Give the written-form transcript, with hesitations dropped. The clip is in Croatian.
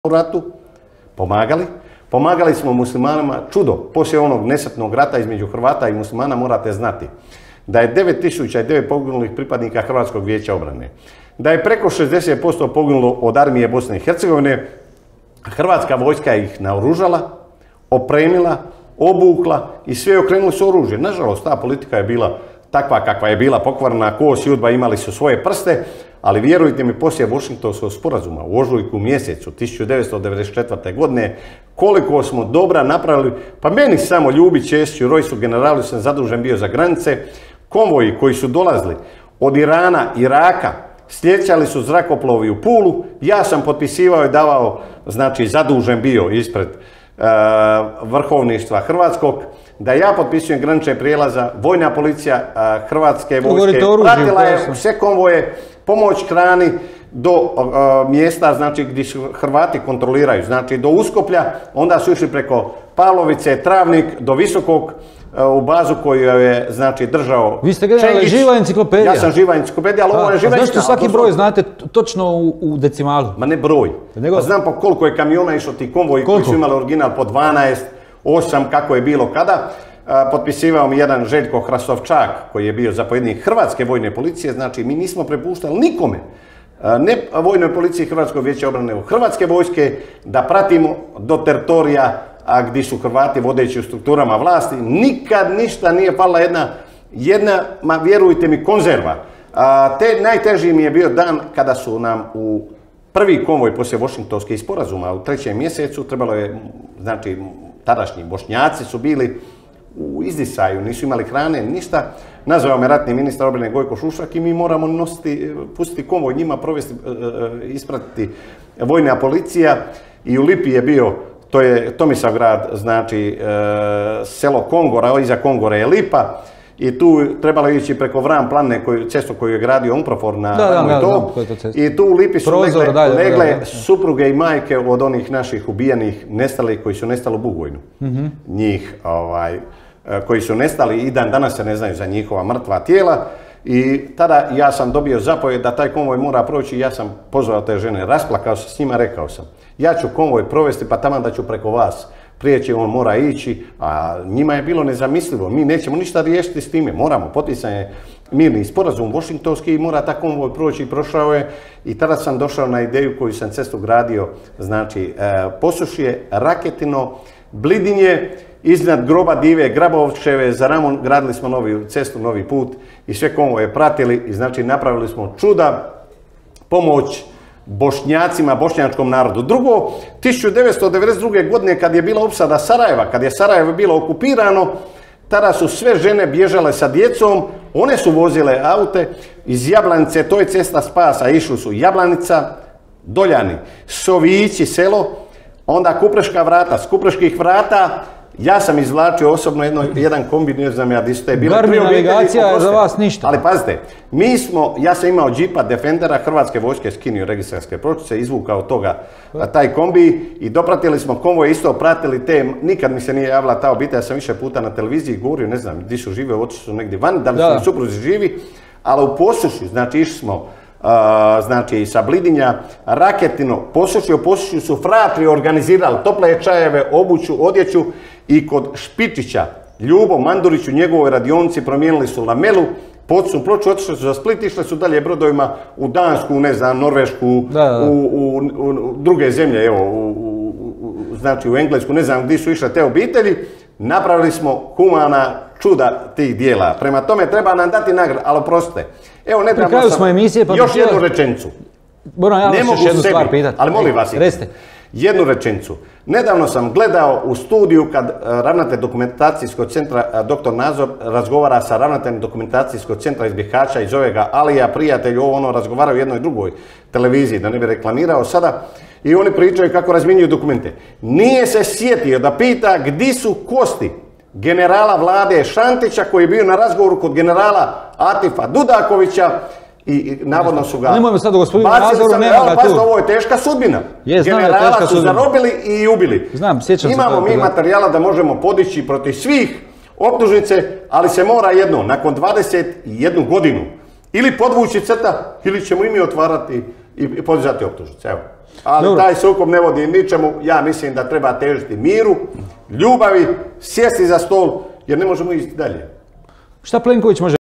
u ratu, pomagali smo muslimanima, čudo, poslije onog nesretnog rata između Hrvata i muslimana morate znati da je 9009 poginulih pripadnika Hrvatskog vijeća obrane, da je preko 60% poginulo od armije Bosne i Hercegovine, Hrvatska vojska ih naoružala, opremila, obukla i sve okrenuli su oružje. Nažalost, ta politika je bila takva kakva je bila, pokvarna, Kos i UDBA imali su svoje prste, ali vjerujte mi, poslije Washingtonskog sporazuma u ožujku mjesecu 1994. godine, koliko smo dobra napravili, pa meni samo Ljubić, Česiću, Rojsu, generali sam zadužen bio za granice, konvoji koji su dolazili od Irana, Iraka, slijećali su zrakoplovi u Pulu, ja sam potpisivao i davao, znači zadužen bio ispred vrhovništva Hrvatskog, da ja potpisujem granične prijelaza, vojna policija Hrvatske vojske pratila je sve konvoje, pomoć hrani do mjesta, znači gdje Hrvati kontroliraju, znači do Uskoplja, onda su išli preko Pavlovice, Travnik, do Visokog, u bazu koju je, znači, držao Vi ste generalno živa enciklopedija. Ja sam živa enciklopedija, ali ovo je živa Zašto svaki broj znate točno u decimalu? Ma ne broj. Pa znam po koliko je kamiona išlo ti konvoji koji su imali original po 12, 8, kako je bilo kada. Potpisivao mi jedan Željko Hrastovčak koji je bio zapovjednik Hrvatske vojne policije, znači mi nismo prepuštali nikome, ne vojnoj policiji Hrvatskog vijeća obrane, u Hrvatske vojske, da pratimo do teritorija gdje su Hrvati vodeći u strukturama vlasti. Nikad ništa nije falila jedna, ma vjerujte mi, konzerva. Najteži mi je bio dan kada su nam u prvi konvoj poslije Washingtonskih sporazuma u 3. mjesecu, trebalo je, znači, tadašnji Bošnjaci su bili u izdisaju, nisu imali hrane, ništa. Nazvao me ratni ministar obrane Gojko Šušak i mi moramo pustiti konvoj njima, provesti, ispratiti vojna policija. I u Lipi je bio, to je Tomislavgrad, znači selo Kongora, iza Kongora je Lipa. I tu trebalo ići preko Vran planine, cestu koju je gradio Umprofor na to. I tu u Lipi su legle supruge i majke od onih naših ubijenih, nestalih, koji su nestali u Bugojnu. Njih, koji su nestali i dan danas se ne znaju za njihova mrtva tijela. I tada ja sam dobio zapovjed da taj konvoj mora proći i ja sam pozvao te žene, rasplakao se s njima, rekao sam, ja ću konvoj provesti pa taman da ću preko vas prijeći, on mora ići, a njima je bilo nezamislivo, mi nećemo ništa riješiti s time, moramo, potpisan je mirni sporazum Washingtonski i mora ta konvoj proći i prošao je. I tada sam došao na ideju koju sam cestu gradio, znači Posušje, Raketino, Blidinje, iznad groba Dive Grabovčeve, za Ramon gradili smo novu cestu, novi put i sve konvoje pratili i znači napravili smo čuda, pomoć Bošnjacima, bošnjačkom narodu. Drugo, 1992. godine kad je bila opsada Sarajeva, kad je Sarajevo bilo okupirano, tada su sve žene bježale sa djecom, one su vozile aute iz Jablanice, to je cesta spasa, išli su Jablanica, Doljani, Sovići selo, onda Kupreška vrata, s Kupreških vrata ja sam izvlačio osobno jedan kombi, ne znam ja di su te bile. Garmin navigacija je za vas ništa. Ali pazite, ja sam imao džipa Defendera Hrvatske vojske, skinio registarske pločice, izvukao toga taj kombi i dopratili smo konvoj, isto pratili te, nikad mi se nije javila ta obitelj, ja sam više puta na televiziji govorio, ne znam di su žive, otišli su negdje van, da li su supruzi živi, ali u Posušju, znači išli smo znači sa Blidinja, Raketino, Posušju su fratri organizirali tople čajeve, obuću, odjeću i kod Špičića, Ljubo Manduriću, njegovoj radionici promijenili su lamelu, podsnu ploču, otišli su za Split, išli su dalje brodovima u Dansku, ne znam, Norvešku, u druge zemlje, evo, znači u Englesku, ne znam gdje su išle te obitelji, napravili smo humana čuda tih dijela. Prema tome treba nam dati nagradu, ali oprostite. Evo, nedavno sam još jednu rečenicu. Ne mogu sebi, ali molim vas, jednu rečenicu. Nedavno sam gledao u studiju kad ravnatelj dokumentacijskog centra, dr. Nazor, razgovara sa ravnateljem dokumentacijskog centra iz Bihaća i zove ga Alija, prijatelj, razgovaraju u jednoj drugoj televiziji, da ne bi reklamirao sada, i oni pričaju kako razmjenjuju dokumente. Nije se sjetio da pita gdje su kosti generala Vlade Šantića koji je bio na razgovoru kod generala Atifa Dudakovića i navodno su ga Nemojmo sad o gospodinu Nazoru, nema ga tu. Pazite, ovo je teška sudbina. Generala su zarobili i ubili. Znam, sjećam se. Imamo mi materijala da možemo podići protiv svih optužnice, ali se mora jedno, nakon 21 godinu, ili podvući crta, ili ćemo i mi otvarati i podizati optužnice. Evo. Ali taj sukob ne vodi ničemu, ja mislim da treba težiti miru, ljubavi, sjesti za stol, jer ne možemo ići dalje. Šta Plenković može